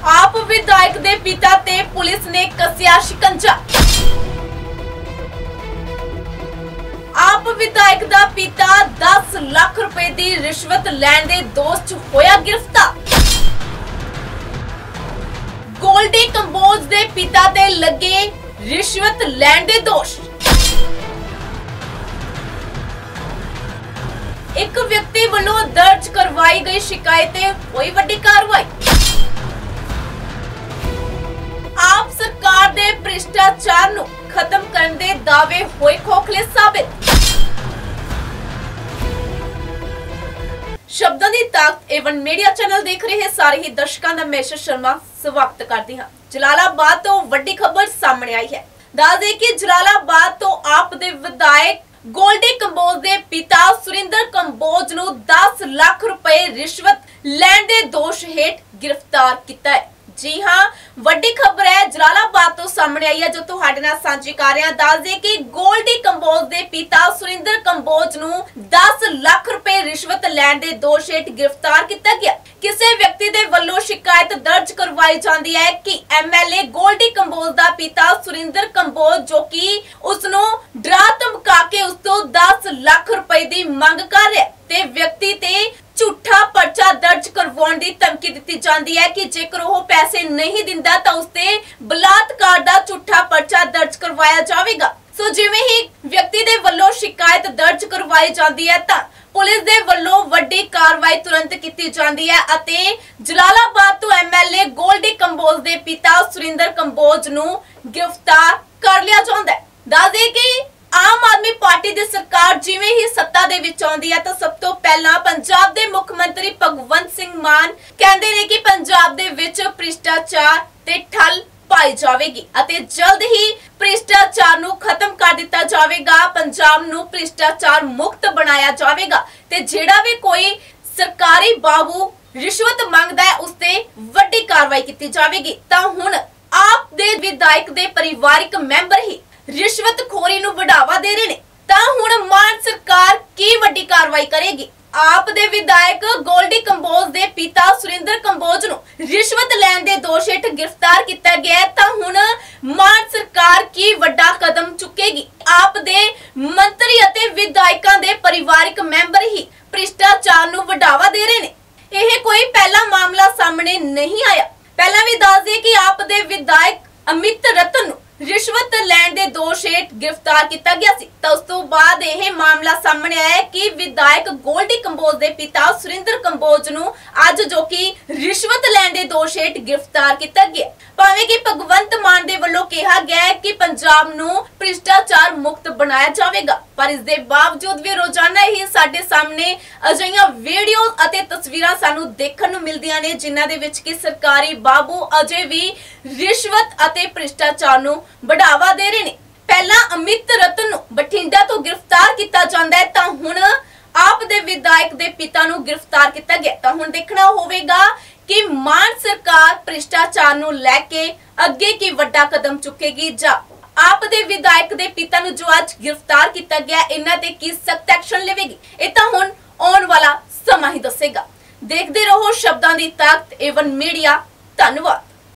आप विधायक दे पिता ते पुलिस ने कसिया शिकंजा। आप विधायक दा पिता 10 लाख रुपए दी रिश्वत लैण दे दोष च होया गिरफ्तार। गोल्डी कंबोज दे पिता ते लगे रिश्वत लैण दे दोष। एक व्यक्ति वालों दर्ज करवाई गई शिकायत हुई वड्डी कार्रवाई। आप सरकार दे भ्रिष्टाचार नूं खत्म करने दे दावे होए खोखले साबित। शब्दां दी ताकत एवन मीडिया चैनल देख रहे सारे ही दर्शकों का मैं शर्मा स्वागत करती हां। जलालाबाद तो वड्डी खबर सामने आई है। दस दे कि जलालाबाद तो आप दे विधायक गोल्डी कंबोज दे पिता सुरिंदर कंबोज नूं 10 लाख रुपए रिश्वत लैण दे दोष हेठ गिरफ्तार किया है। जी हां, वड्डी खबर है जलालाबाद तो सामने आई है जो तुहाडे नाल सांझी कर रहे हां। दस दे कि गोल्डी कंबोज दे पिता सुरिंदर कंबोज नूं 10 लाख रुपए रिश्वत लैण दे दोष हेठ गिरफ्तार किया गया। किसी व्यक्ति दे वल्लों शिकायत दर्ज करवाई जाती है कि एमएलए गोल्डी कंबोज दा पिता सुरिंदर कंबोज जो कि उसनूं डरा धमका के उस तो 10 लाख रुपए दी मंग कर रहा ते व्यक्ति ते झूठा पर्चा दर्ज करवाउण दी धमकी दित्ती जाती है कि जेकर वह पैसे नहीं दिंदा तां उसते बलात्कार दा झूठा पर्चा दर्ज करवाया जाएगा। सो जिवें ही व्यक्ति दे वल्लों शिकायत दर्ज करवाई जाती है तां पुलिस दे वल्लों वड्डी कार्रवाई तुरंत की जाती है अते जलालाबाद तो एमएलए गोल्डी कंबोज दे पिता सुरिंदर कंबोज नूं गिरफ्तार कर लिया जांदा है। दस दे कि आम आदमी पार्टी दी सरकार जिवें ही सत्ता दे विच आउंदी है तो सब तो पहला पंजाब दे मुख मंत्री भगवंत सिंह मान कहंदे ने कि पंजाब दे विच भ्रिष्टाचार ते ठल पाई जावेगी अते जल्द ही भ्रिष्टाचार नूं खत्म कर दिता जावेगा। पंजाब नूं भ्रिष्टाचार मुक्त बनाया जावेगा ते जेड़ा भी कोई सरकारी बाबू रिश्वत मंगदा है उसते वड्डी कार्रवाई की जावेगी। तां हुण आप दे विधायक दे परिवारिक मैंबर ही रिश्वतखोरी नूं बढ़ावा दे रहे ने तां हुण मान सरकार की वड्डी कार्रवाई करेगी। आप दे विधायक गोल्डी कंबोज दे पिता सुरिंदर कंबोज नूं रिश्वत लैण दे दोष हेठ गिरफ्तार किया गया है तां हुण मान सरकार की वड्डा कदम चुकेगी। आप दे मंत्री अते विधायकां दे परिवारिक मैंबर ही भ्रिष्टाचार नूं बढ़ावा दे रहे ने। यह कोई पहला मामला सामने नहीं आया। पहला भी दस दे कि आप दे विधायक अमित रतन रिश्वत लैण दे दोष हेठ गिरफ्तार किया गया सी तो उस तो बाद यह मामला सामने आया कि विधायक गोल्डी कंबोज दे पिता सुरिंदर कंबोज नूं अज जो कि रिश्वत लैण दे दोष हेठ गिरफ्तार किया गया। भावें कि भगवंत मान दे वल्लों कहा गया है कि पंजाब नूं भ्रिष्टाचार मुक्त बनाया जाएगा पर इस दे बावजूद भी रोजाना ही साडे सामने अजिहियां वीडियो अते तस्वीरां सानू देखण नूं मिलदियां ने जिन्हां दे विच कि सरकारी बाबू अजे भी रिश्वत अते भ्रिष्टाचार नूं बढ़ावा दे रहे ने। पहला अमित रतन नूं बठिंडा तो गिरफ्तार किया जांदा है तां हुण आप दे विधायक दे पिता नूं गिरफ्तार किया गया। तां हुण देखना होवेगा कि मान सरकार भ्रिष्टाचार नूं लैके अगे की वड्डा कदम चुकेगी जां आप दे विधायक दे पिता नूं जो अज गिरफ्तार किया गया इन्हां ते की सख्त एक्शन लेवेगी। इह तां हुण आउण वाला समा ही दसेगा। देखदे रहो शब्दां दी ताकत एवन मीडिया। धन्यवाद।